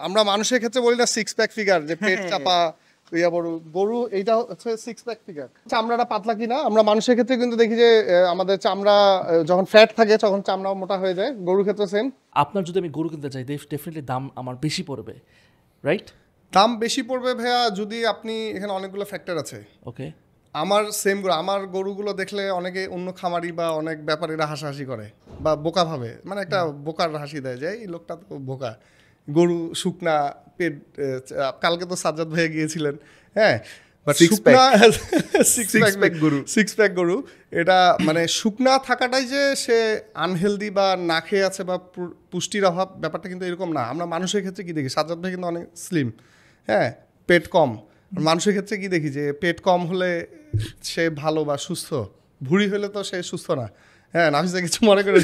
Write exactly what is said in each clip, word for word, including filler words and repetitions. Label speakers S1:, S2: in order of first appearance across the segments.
S1: আমরা মানুষের ক্ষেত্রে বলি না সিক্স প্যাক ফিগার, যে পেট চাপা ইয়া বড়, গরু এইটা হচ্ছে সিক্স প্যাক ফিগার। চামড়াটা পাতলা কিনা, আমরা মানুষের ক্ষেত্রে কিন্তু দেখি যে আমাদের চামড়া যখন ফ্যাট থাকে তখন চামড়াও মোটা হয়ে যায়, গরুর ক্ষেত্রে সেম।
S2: আপনার যদি আমি গরু কিনতে চাই ডেফিনেটলি দাম আমার বেশি পড়বে, রাইট?
S1: দাম বেশি পড়বে ভাইয়া যদি আপনি, এখানে অনেকগুলো ফ্যাক্টর আছে।
S2: ওকে,
S1: আমার সেম গরু, আমার গরুগুলো দেখলে অনেকে অন্য খামারি বা অনেক ব্যাপারীরা হাসাহাসি করে বা বোকা ভাবে, মানে একটা বোকার হাসি দেয় যে এই লোকটা তো বোকা, গরু শুকনা পেট। কালকে তো সাজ্জাদ ভাইয়া গিয়েছিলেন, হ্যাঁ, সিক্স প্যাক গরু সিক্স প্যাক গরু এটা মানে শুকনা থাকাটাই যে সে আনহেলদি বা না খেয়ে আছে বা পুষ্টির অভাব, ব্যাপারটা কিন্তু এরকম না। আমরা মানুষের ক্ষেত্রে কি দেখি, সাজ্জাদ ভাই কিন্তু অনেক স্লিম, হ্যাঁ, পেট কম। মানুষের ক্ষেত্রে কি দেখি যে পেট কম হলে সে ভালো বা সুস্থ, ভুঁড়ি হলে তো সে সুস্থ না। হ্যাঁ, নাফিসা কিছু মনে করে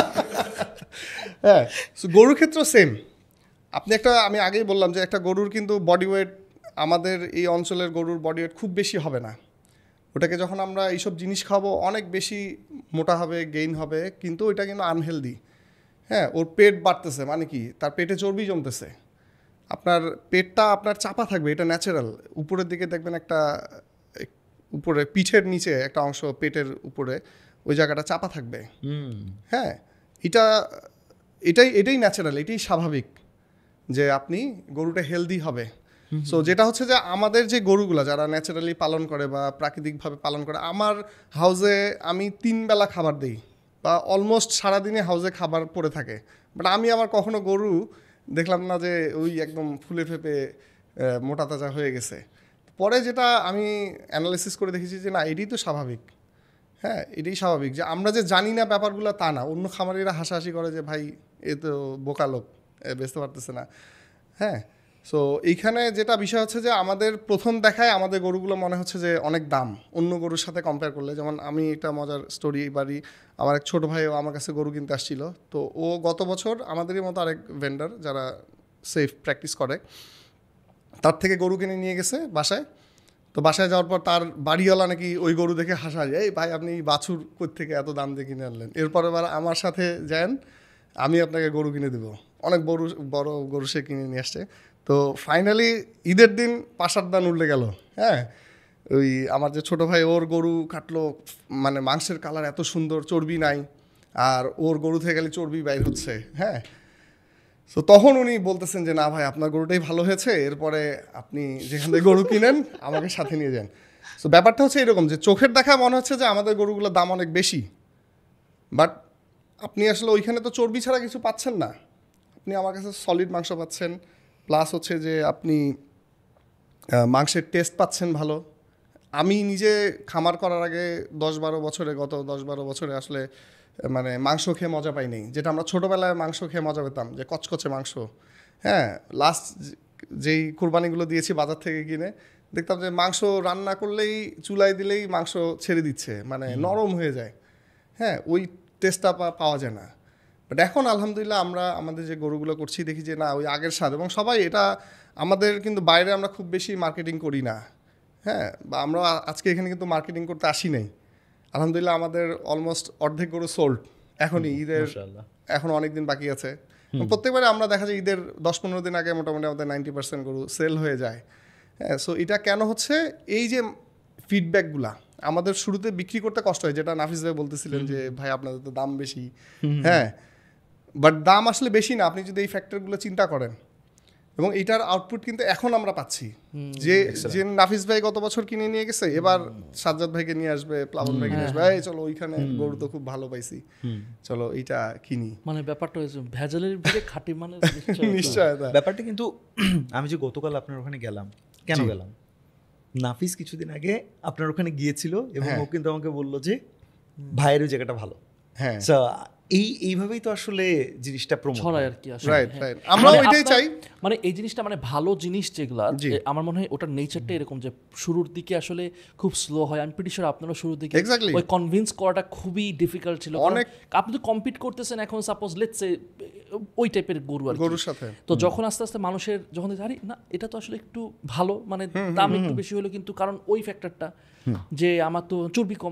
S1: হ্যাঁ, গরুর ক্ষেত্রেও সেম। আপনি একটা, আমি আগেই বললাম যে একটা গরুর কিন্তু বডি ওয়েট, আমাদের এই অঞ্চলের গরুর বডি ওয়েট খুব বেশি হবে না। ওটাকে যখন আমরা এইসব জিনিস খাবো অনেক বেশি মোটা হবে, গেইন হবে, কিন্তু ওইটা কিন্তু আনহেলদি। হ্যাঁ, ওর পেট বাড়তেছে মানে কি, তার পেটে চর্বি জমতেছে। আপনার পেটটা আপনার চাপা থাকবে, এটা ন্যাচারাল। উপরের দিকে দেখবেন একটা, উপরে পিঠের নিচে একটা অংশ পেটের উপরে, ওই জায়গাটা চাপা থাকবে। হ্যাঁ, এটা এটাই এটাই ন্যাচারাল, এটাই স্বাভাবিক যে আপনি গরুটা হেলদি হবে। সো যেটা হচ্ছে যে আমাদের যে গরুগুলা যারা ন্যাচারালি পালন করে বা প্রাকৃতিকভাবে পালন করে, আমার হাউসে আমি তিন বেলা খাবার দিই বা অলমোস্ট সারাদিনে হাউসে খাবার পড়ে থাকে, বাট আমি আমার কখনো গরু দেখলাম না যে ওই একদম ফুলে ফেপে মোটা তাজা হয়ে গেছে। পরে যেটা আমি অ্যানালিসিস করে দেখেছি যে না, এটাই তো স্বাভাবিক। হ্যাঁ, এটাই স্বাভাবিক যে আমরা যে জানি না ব্যাপারগুলো তা না। অন্য খামারিরা হাসাহাসি করে যে ভাই এ তো বোকা লোক, বেচতে পারতেছে না। হ্যাঁ, সো এইখানে যেটা বিষয় হচ্ছে যে আমাদের প্রথম দেখায় আমাদের গরুগুলো মনে হচ্ছে যে অনেক দাম অন্য গরুর সাথে কম্পেয়ার করলে। যেমন আমি একটা মজার স্টোরি বাড়ি, আমার এক ছোটো ভাইও আমার কাছে গরু কিনতে আসছিল। তো ও গত বছর আমাদেরই মতো আরেক ভেন্ডার যারা সেফ প্র্যাকটিস করে, তার থেকে গরু কিনে নিয়ে গেছে বাসায়। তো বাসায় যাওয়ার পর তার বাড়িওয়ালা নাকি ওই গরু দেখে হাসা যায়, এই ভাই আপনি বাছুর কোথা থেকে এত দাম দিয়ে কিনে আনলেন, এরপর এবার আমার সাথে যান, আমি আপনাকে গরু কিনে দেবো। অনেক বড় বড় গরু সে কিনে নিয়ে আসছে। তো ফাইনালি ঈদের দিন পাশার দান উঠলে গেল। হ্যাঁ, ওই আমার যে ছোটো ভাই, ওর গরু কাটলো, মানে মাংসের কালার এত সুন্দর, চর্বি নাই, আর ওর গরু থেকে গেলে চর্বি বাইর হচ্ছে। হ্যাঁ, তো তখন উনি বলতেছেন যে না ভাই আপনার গরুটাই ভালো হয়েছে, এরপরে আপনি যেখান থেকে গরু কিনেন আমাকে সাথে নিয়ে যান। তো ব্যাপারটা হচ্ছে এরকম যে চোখের দেখা মনে হচ্ছে যে আমাদের গরুগুলোর দাম অনেক বেশি, বাট আপনি আসলে ওইখানে তো চর্বি ছাড়া কিছু পাচ্ছেন না। আপনি আমার কাছে সলিড মাংস পাচ্ছেন, প্লাস হচ্ছে যে আপনি মাংসের টেস্ট পাচ্ছেন ভালো। আমি নিজে খামার করার আগে দশ বারো বছরে গত দশ বারো বছরে আসলে মানে মাংস খেয়ে মজা পাই নেই, যেটা আমরা ছোটোবেলায় মাংস খেয়ে মজা পেতাম, যে কচকচে মাংস। হ্যাঁ, লাস্ট যেই কুরবানিগুলো দিয়েছি বাজার থেকে কিনে, দেখতাম যে মাংস রান্না করলেই, চুলায় দিলেই মাংস ছেড়ে দিচ্ছে, মানে নরম হয়ে যায়। হ্যাঁ, ওই টেস্টটা পাওয়া যায় না। বাট এখন আলহামদুলিল্লাহ আমরা আমাদের যে গরুগুলো করছি দেখি যে না, ওই আগের স্বাদ। এবং সবাই এটা আমাদের কিন্তু বাইরে আমরা খুব বেশি মার্কেটিং করি না। হ্যাঁ, বা আমরা আজকে এখানে কিন্তু মার্কেটিং করতে আসি নাই। আলহামদুলিল্লাহ আমাদের অলমোস্ট অর্ধেক গরু সোল্ড এখনই, ঈদের এখন অনেক দিন বাকি আছে। প্রত্যেকবারে আমরা দেখা যায় ঈদের দশ পনেরো দিন আগে মোটামুটি আমাদের নাইনটি পার্সেন্ট গরু সেল হয়ে যায়। হ্যাঁ, সো এটা কেন হচ্ছে, এই যে ফিডব্যাকগুলা আমাদের শুরুতে বিক্রি করতে কষ্ট হয়, যেটা নাফিস ভাই বলতেছিলেন যে ভাই আপনাদের তো দাম বেশি। হ্যাঁ, বাট দাম আসলে বেশি না আপনি যদি এই ফ্যাক্টরগুলো চিন্তা করেন, এবং এটার আউটপুট কিন্তু এখন আমরা পাচ্ছি। যে যে নাফিস ভাই গত বছর কিনে নিয়ে গেছে, এবার সাজ্জাদ ভাইকে নিয়ে আসবে, প্লাবন ভাইকে নিয়ে আসবে, এই চলো ওইখানে গরু তো খুব ভালো পাইছি, চলো এইটা কিনি।
S2: মানে ব্যাপারটা ভেজালের ভিড়ে খাঁটি মানে
S1: নিশ্চয়
S3: ব্যাপারটা। কিন্তু আমি যে গতকাল আপনার ওখানে গেলাম, কেন গেলাম, নাফিস কিছুদিন আগে আপনার ওখানে গিয়েছিল এবং ও কিন্তু আমাকে বললো যে ভাইয়ের ওই জায়গাটা ভালো।
S1: হ্যাঁ,
S3: এই এইভাবেই তো আসলে জিনিসটা প্রমোট
S2: ছড়ায় আর কি।
S1: রাইট রাইট, আমরা ওইটাই চাই।
S2: মানে এই জিনিসটা, মানে ভালো জিনিস যেগুলো, আমার মনে হয় ওটার নেচারটা এরকম যে শুরুর দিকে আসলে খুব স্লো হয়। আমি প্রিটি শিওর আপনারও শুরুর দিকে ওই কনভিন্স করাটা খুবই ডিফিকাল্ট ছিল। অনেক আপনি তো কম্পিট করতেছেন এখন সাপোজ লেটস সে ওই টাইপের গরু আর
S1: গরুর সাথে,
S2: তো যখন আস্তে আস্তে মানুষের যখন আরে না এটা তো আসলে একটু ভালো, মানে দাম একটু বেশি হলো কিন্তু কারণ ওই ফ্যাক্টরটা যে আমার তো চর্বি কম,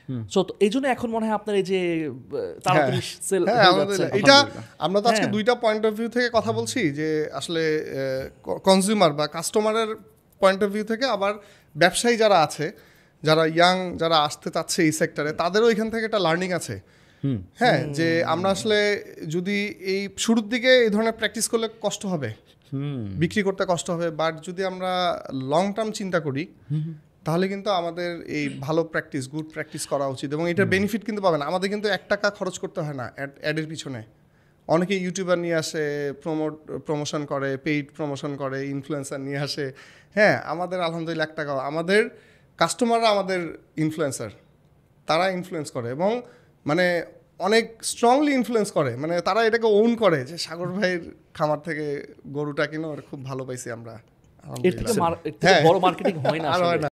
S2: সো এই জন্য এখন মনে হয় আপনার এই যে তাড়াতাড়ি সেল
S1: এটা আমরা তো আজকে দুইটা পয়েন্ট অফ ভিউ থেকে কথা বলছি, যে আসলে কনজিউমার বা কাস্টমারের পয়েন্ট অফ ভিউ থেকে, আবার ব্যবসায়ী যারা আছে, যারা ইয়াং যারা আসতে চাচ্ছে এই সেক্টরে, তাদেরও এখান থেকে একটা লার্নিং আছে। হ্যাঁ, যে আমরা আসলে যদি এই শুরুর দিকে এই ধরনের প্র্যাকটিস করলে কষ্ট হবে, বিক্রি করতে কষ্ট হবে, বাট যদি আমরা লং টার্ম চিন্তা করি তাহলে কিন্তু আমাদের এই ভালো প্র্যাকটিস, গুড প্র্যাকটিস করা উচিত, এবং এটার বেনিফিট কিন্তু পাবেন। আমাদের কিন্তু এক টাকা খরচ করতে হয় না অ্যাড অ্যাডের পিছনে। অনেকে ইউটিউবার নিয়ে আসে, প্রমোট প্রমোশন করে, পেইড প্রমোশন করে, ইনফ্লুয়েন্সার নিয়ে আসে। হ্যাঁ, আমাদের আলহামদুলিল্লাহ এক টাকাও, আমাদের কাস্টমাররা আমাদের ইনফ্লুয়েন্সার, তারা ইনফ্লুয়েন্স করে, এবং মানে অনেক স্ট্রংলি ইনফ্লুয়েন্স করে, মানে তারা এটাকে ওন করে যে সাগর ভাইয়ের খামার থেকে গরুটা কিনো, খুব ভালো পাইছি আমরা।
S2: এর থেকে বড় মার্কেটিং হয় না।